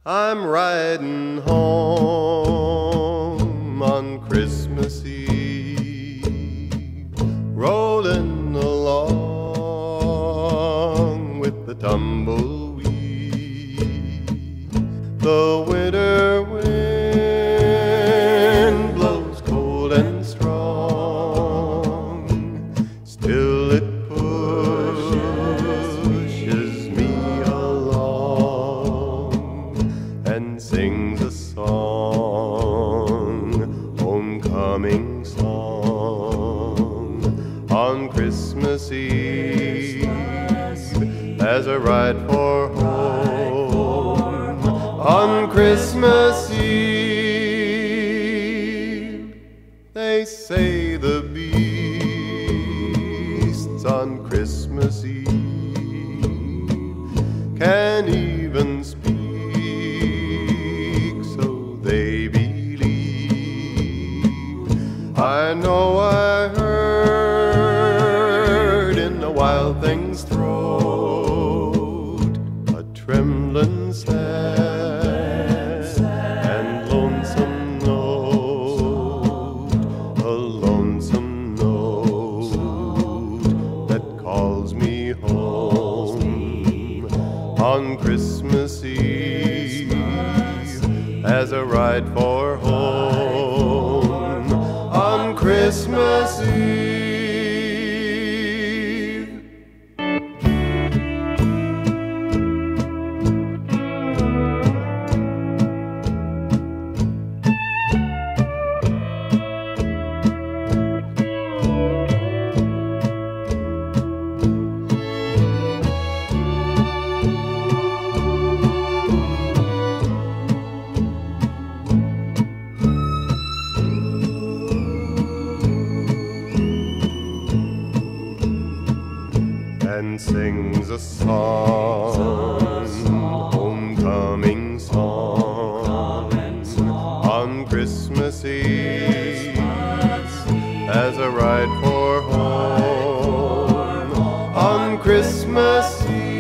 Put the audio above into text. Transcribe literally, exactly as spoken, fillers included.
I'm riding home on Christmas Eve, rolling along with the tumbleweed. The winter wind blows cold and strong, still it pushes me along and sings a song, homecoming song, on Christmas Eve, as I ride for home. On Christmas Eve, they say the beasts on Christmas Eve can even speak, so they believe. I know I heard in a wild thing's throat a trembling sad and lonesome note, a lonesome note that calls me home on Christmas Eve, as I ride for home on Christmas Eve. And sings a song, homecoming song, on Christmas Eve, as I ride for home on Christmas Eve.